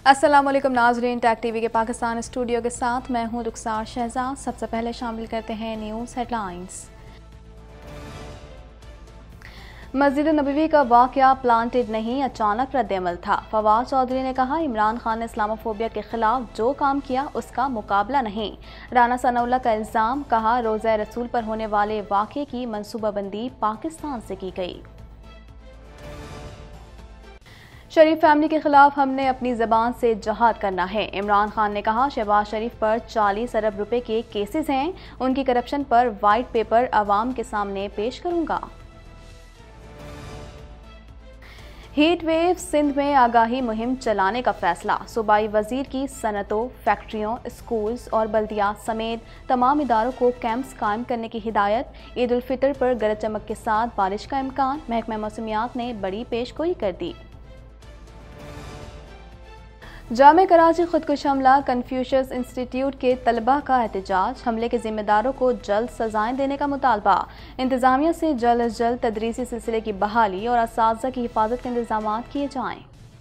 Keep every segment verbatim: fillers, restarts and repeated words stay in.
अस्सलाम वालेकुम नाज़रीन, टैग टीवी के पाकिस्तान स्टूडियो के साथ मैं हूं रुखसार शहजाद। सबसे पहले शामिल करते हैं न्यूज़ हेडलाइंस। मस्जिद नबवी का वाक़या प्लांटेड नहीं, अचानक रद्द-ए-अमल था। फवाद चौधरी ने कहा, इमरान खान ने इस्लामोफोबिया के खिलाफ जो काम किया उसका मुकाबला नहीं। राना सनाउल्लाह का इल्ज़ाम, कहा रोज़ा रसूल पर होने वाले वाक़े की मनसूबाबंदी पाकिस्तान से की गई। शरीफ फैमिली के खिलाफ हमने अपनी ज़बान से जहाद करना है। इमरान खान ने कहा, शहबाज शरीफ पर चालीस अरब रुपए के केसेस हैं, उनकी करप्शन पर वाइट पेपर आवाम के सामने पेश करूंगा। हीट वेव, सिंध में आगाही मुहिम चलाने का फैसला। सूबाई वजीर की सनतों, फैक्ट्रियों, स्कूल्स और बल्दियात समेत तमाम इदारों को कैंप्स कायम करने की हिदायत। ईद उल फितर पर गरज चमक के साथ बारिश का इम्कान, महकमा मौसमियात ने बड़ी पेशगोई कर दी। जामे कराची खुदकुश हमला, कन्फ्यूशियस इंस्टीट्यूट के तलबा का एहतजाज। हमले के जिम्मेदारों को जल्द सजाएं देने का मुतालबा। इंतजामिया से जल्द अज जल्द तदरीसी सिलसिले की बहाली और असातिज़ा की हिफाजत के इंतजाम किए जाएं।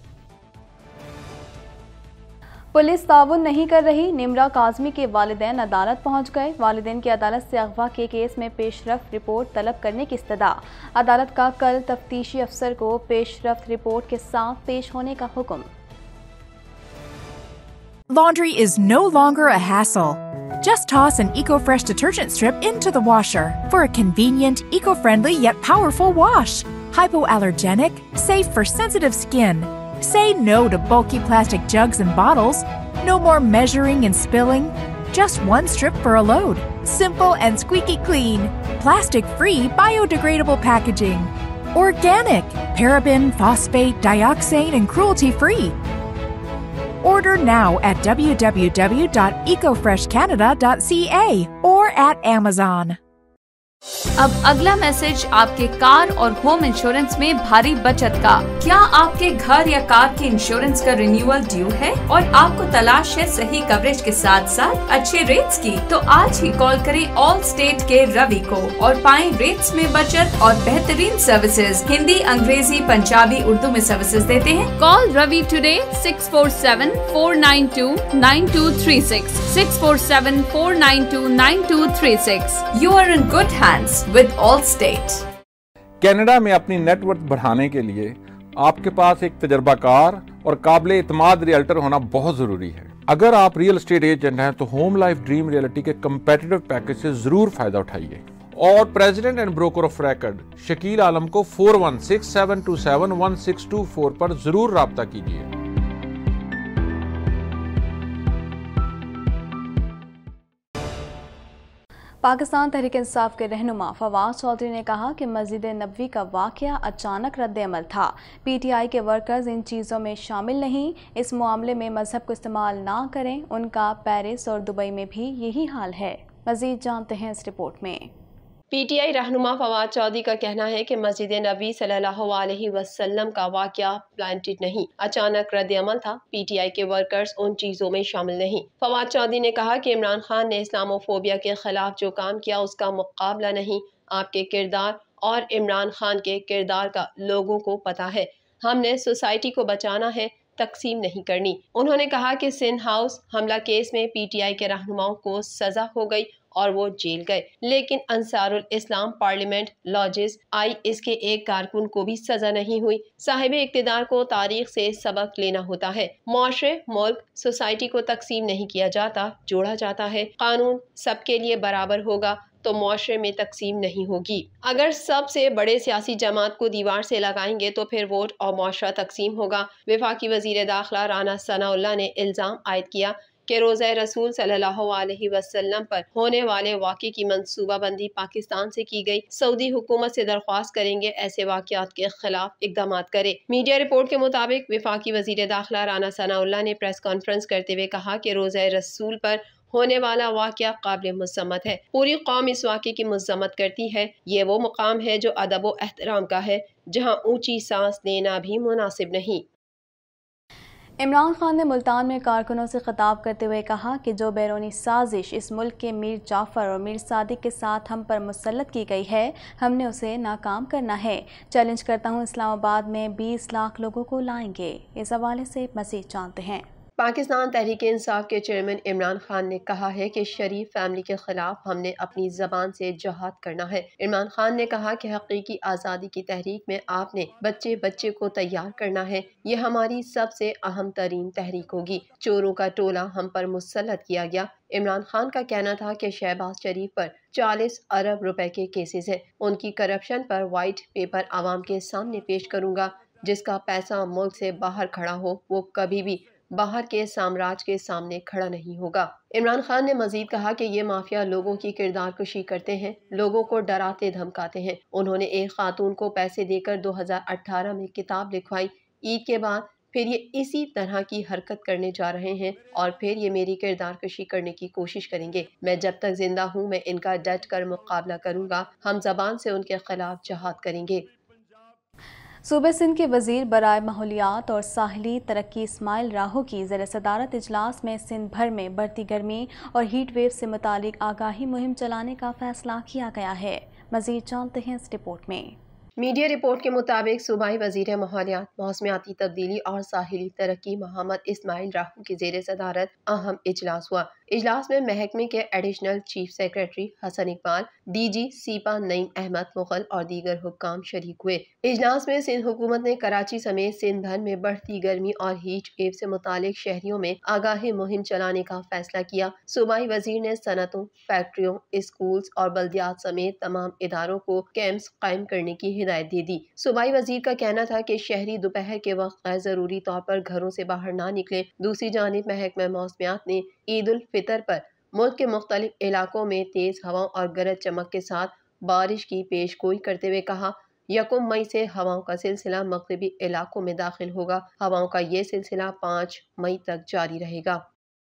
पुलिस ताउन नहीं कर रही, निमरा काज़मी के वालिदैन अदालत पहुंच गए। वालिदैन की अदालत से अगवा के केस में पेशरफ्त रिपोर्ट तलब करने की इस्तदा। अदालत का कल तफ्तीशी अफसर को पेशरफ्त रिपोर्ट के साथ पेश होने का हुक्म। Laundry is no longer a hassle. Just toss an EcoFresh detergent strip into the washer for a convenient, eco-friendly yet powerful wash. Hypoallergenic, safe for sensitive skin. Say no to bulky plastic jugs and bottles. No more measuring and spilling. Just one strip for a load. Simple and squeaky clean. Plastic-free, biodegradable packaging. Organic, paraben, phosphate, dioxane, and cruelty-free. Order now at w w w dot eco fresh canada dot c a or at Amazon. अब अगला message आपके car और home insurance में भारी बचत का। क्या आपके घर या कार के इंश्योरेंस का रिन्यूअल ड्यू है और आपको तलाश है सही कवरेज के साथ साथ अच्छे रेट्स की? तो आज ही कॉल करें ऑल स्टेट के रवि को और पाएं रेट्स में बचत और बेहतरीन सर्विसेज। हिंदी, अंग्रेजी, पंजाबी, उर्दू में सर्विसेज देते हैं। Call Ravi today six four seven four nine two nine two three six six four seven four nine two nine two three six. You are in good hands with Allstate। Canada में अपनी net worth बढ़ाने के लिए आपके पास एक तजर्बाकार और काबिल इत्माद realtor होना बहुत जरूरी है। अगर आप रियल एस्टेट एजेंट हैं तो होम लाइफ ड्रीम रियलिटी के कंपेटिटिव पैकेज से जरूर फायदा उठाइए और president and broker of record Shakeel Alam को four one six seven two seven one six two four पर जरूर राब्ता कीजिए। पाकिस्तान तहरीक इंसाफ के रहनुमा फवाद चौधरी ने कहा कि मस्जिद नबवी का वाक़या अचानक रद्द-ए-अमल था। पीटीआई के वर्कर्स इन चीज़ों में शामिल नहीं। इस मामले में मजहब को इस्तेमाल ना करें। उनका पेरिस और दुबई में भी यही हाल है। मज़ीद जानते हैं इस रिपोर्ट में। पीटीआई रहनुमा फवाद चौधरी का कहना है कि मस्जिद नबी सल्लल्लाहु अलैहि वसल्लम का वाक़या प्लांटेड नहीं, अचानक रद्द-ए-अमल था। पीटीआई के वर्कर्स उन चीज़ों में शामिल नहीं। फवाद चौधरी ने कहा कि इमरान खान ने इस्लामोफोबिया के खिलाफ जो काम किया उसका मुकाबला नहीं। आपके किरदार और इमरान खान के किरदार का लोगों को पता है। हमने सोसाइटी को बचाना है, तकसीम नहीं करनी। उन्होंने कहा कि सिंध हाउस हमला केस में पीटीआई के रहनुमाओं को सजा हो गई और वो जेल गए, लेकिन अंसारुल इस्लाम पार्लियामेंट लॉजेस आई इसके एक कारकुन को भी सजा नहीं हुई। साहिब इक्तिदार को तारीख से सबक लेना होता है। मुआशरे, मुल्क, सोसाइटी को तकसीम नहीं किया जाता, जोड़ा जाता है। कानून सबके लिए बराबर होगा तो मुआशरे में तकसीम नहीं होगी। अगर सबसे बड़े सियासी जमात को दीवार से लगाएंगे तो फिर वोट और मुआशरा तकसीम होगा। वफाकी वजीर दाखिला राना सनाउल्लाह ने इल्ज़ाम आयद किया कि रोज़ा रसूल सल्लल्लाहु अलैहि वसल्लम पर होने वाले वाक़े की मनसूबाबंदी पाकिस्तान से की गई। सऊदी हुकूमत से दरख्वास्त करेंगे ऐसे वाक़यात के खिलाफ इक़दाम करे। मीडिया रिपोर्ट के मुताबिक वफाकी वज़ीर दाखिला राना सनाउल्लाह ने प्रेस कॉन्फ्रेंस करते हुए कहा कि रोज़ा रसूल पर होने वाला वाक़या काबिल मज़म्मत है। पूरी कौम इस वाक़े की मज़म्मत करती है। ये वो मुकाम है जो अदब व एहतराम का है, जहाँ ऊँची सांस लेना भी मुनासिब नहीं। इमरान खान ने मुल्तान में कारकुनों से खिताब करते हुए कहा कि जो बैरूनी साजिश इस मुल्क के मीर जाफ़र और मीर सादिक के साथ हम पर मुसल्लत की गई है, हमने उसे नाकाम करना है। चैलेंज करता हूँ, इस्लामाबाद में बीस लाख लोगों को लाएंगे। इस हवाले से मज़ीद जानते हैं। पाकिस्तान तहरीक इंसाफ के चेयरमैन इमरान खान ने कहा है कि शरीफ फैमिली के खिलाफ हमने अपनी जबान से जहाद करना है। इमरान खान ने कहा कि हकीकी आज़ादी की तहरीक में आपने बच्चे बच्चे को तैयार करना है। ये हमारी सबसे अहम तरीन तहरीक होगी। चोरों का टोला हम पर मुसल्लत किया गया। इमरान खान का कहना था कि शहबाज शरीफ पर चालीस अरब रुपए के केसेस हैं। उनकी करप्शन पर वाइट पेपर आवाम के सामने पेश करूंगा। जिसका पैसा मुल्क से बाहर खड़ा हो वो कभी भी बाहर के साम्राज्य के सामने खड़ा नहीं होगा। इमरान खान ने मजीद कहा कि ये माफिया लोगों की किरदार कुशी करते हैं, लोगों को डराते धमकाते हैं। उन्होंने एक खातून को पैसे देकर दो हजार अठारह में किताब लिखवाई। ईद के बाद फिर ये इसी तरह की हरकत करने जा रहे हैं और फिर ये मेरी किरदार कशी करने की कोशिश करेंगे। मैं जब तक जिंदा हूँ मैं इनका डट कर मुकाबला करूँगा। हम जबान से उनके खिलाफ जहाद करेंगे। सूबे सिंध के वजीर बराए माहौलियात और साहली तरक्की इस्माइल राहो की ज़ेर सदारत इजलास में सिंध भर में बढ़ती गर्मी और हीट वेव से मुतालिक आगाही मुहिम चलाने का फैसला किया गया है। मज़ीद जानते हैं इस रिपोर्ट में। मीडिया रिपोर्ट के मुताबिक सूबाई वजीर माहौलियात, मौसमियाती तब्दीली और साहिली तरक्की मोहम्मद इस्माइल राहू की जेर सदारत अहम इजलास हुआ। इजलास में महकमे के additional chief secretary Hassan Iqbal, D G SEPA Naeem Ahmed Mughal और दीगर हुक्काम शरीक हुए। इजलास में सिंध हुकूमत ने कराची समेत सिंध भर में बढ़ती गर्मी और हीट वेव से मुतालिक शहरियों में आगाही मुहिम चलाने का फैसला किया। सूबाई वजीर ने सनतों, फैक्ट्रियों, स्कूल्स और बल्दियात समेत तमाम इदारों को कैंप्स कायम करने की हिदायत दे दी। सूबाई वजीर का कहना था कि शहरी दोपहर के वक्त गैर जरूरी तौर पर घरों से बाहर ना निकले। दूसरी जानिब महकमा मौसमियात ने ईद उल फितर पर मुल्क के मुख्तलिफ इलाकों में तेज हवाओं और गरज चमक के साथ बारिश की पेश गोई करते हुए कहा, यकम मई से हवाओं का सिलसिला मगरिबी इलाकों में दाखिल होगा। हवाओं का ये सिलसिला पाँच मई तक जारी रहेगा।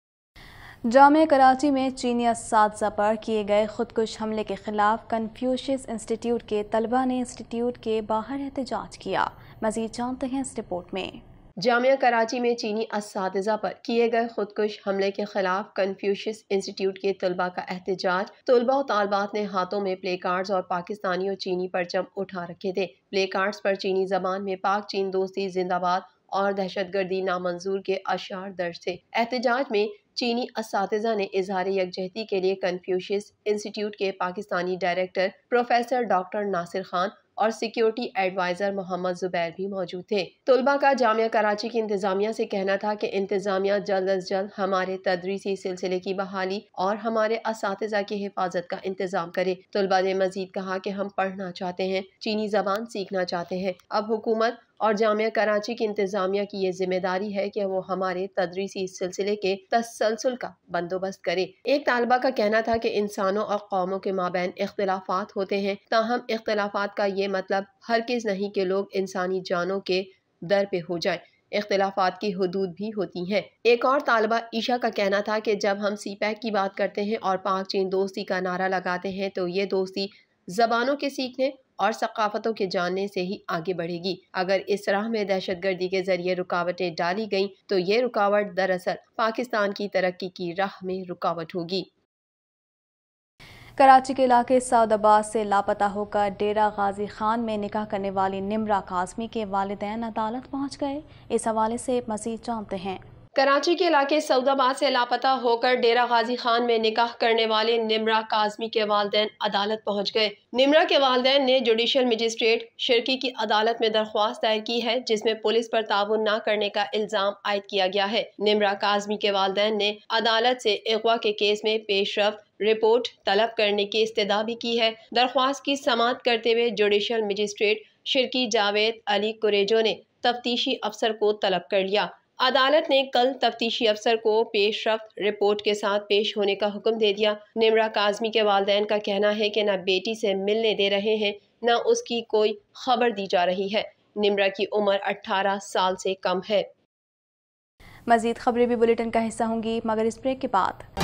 जामिया कराची में चीनी असातिज़ा पर किए गए खुदकुश हमले के खिलाफ कन्फ्यूशियस इंस्टीट्यूट के तलबा ने इंस्टीट्यूट के बाहर एहतजाज किया। मज़ीद जानते हैं इस रिपोर्ट में। जामिया कराची में चीनी असातिज़ा पर किए गए खुदकुश हमले के खिलाफ कन्फ्यूशियस इंस्टीट्यूट के तलबा का एहतजाज। तलबा और तालबात ने हाथों में प्ले कार्ड्स और पाकिस्तानी और चीनी परचम उठा रखे थे। प्ले कार्ड्स पर चीनी जबान में पाक चीन दोस्ती जिंदाबाद और दहशतगर्दी नामंजूर के अशार दर्ज थे। एहतजाज में चीनी असातिज़ा ने इजहार यकजहती के लिए कन्फ्यूशियस इंस्टीट्यूट के Pakistani director professor doctor Nasir Khan और सिक्योरिटी एडवाइजर मोहम्मद जुबैर भी मौजूद थे। तलबा का जामिया कराची की इंतजामिया से कहना था कि इंतजामिया जल्द अज जल्द हमारे तदरीसी सिलसिले की बहाली और हमारे असातिज़ा की हिफाजत का इंतजाम करे। तलबा ने मजीद कहा कि हम पढ़ना चाहते हैं, चीनी जबान सीखना चाहते हैं। अब हुकूमत और जामिया कराची की इंतजामिया की ये जिम्मेदारी है कि वो हमारे तदरीसी सिलसिले के तसलसल का बंदोबस्त करे। एक तालिबा का कहना था कि इंसानों और कौमों के माबैन इख्तिलाफात होते हैं, ताहम इख्तिलाफात का ये मतलब हरगिज़ नहीं कि लोग इंसानी जानों के दर पे हो जाए। इख्तिलाफात की हुदूद भी होती हैं। एक और तालिबा ईशा का कहना था कि जब हम सी पैक की बात करते हैं और पाक चीन दोस्ती का नारा लगाते हैं तो ये दोस्ती जबानों के सीखने और सकाफतों के जानने से ही आगे बढ़ेगी। अगर इस राह में दहशतगर्दी के जरिए रुकावटें डाली गईं तो ये रुकावट दरअसल पाकिस्तान की तरक्की की राह में रुकावट होगी। कराची के इलाके सऊदाबाद से लापता होकर डेरा गाजी खान में निकाह करने वाली निम्रा काज़मी के वालिदैन अदालत पहुंच गए। इस हवाले से मज़ीद जानते हैं। कराची के इलाके सऊदाबाद से लापता होकर डेरा गाजी खान में निकाह करने वाले निम्रा काज़मी के वालिदैन अदालत पहुंच गए। निम्रा के वालिदैन ने जुडिशल मजिस्ट्रेट शिरकी की अदालत में दरख्वास्त दायर की है, जिसमें पुलिस पर ताउन न करने का इल्जाम आयद किया गया है। निम्रा काज़मी के वालिदैन ने अदालत से अगवा के केस में पेशरफ्त रिपोर्ट तलब करने की इस्तदा भी की है। दरख्वास्त की समाअत करते हुए जुडिशल मजिस्ट्रेट शिरकी जावेद अली कुरेजो ने तफ्तीशी अफसर को तलब कर लिया। अदालत ने कल तफ्तीशी अफसर को पेशरफ्त रिपोर्ट के साथ पेश होने का हुक्म दे दिया। निम्रा काज़मी के वालिदैन का कहना है कि न बेटी से मिलने दे रहे हैं, न उसकी कोई खबर दी जा रही है। निम्रा की उम्र अठारह साल से कम है। मज़ीद खबरें भी बुलेटिन का हिस्सा होंगी, मगर इस ब्रेक के बाद।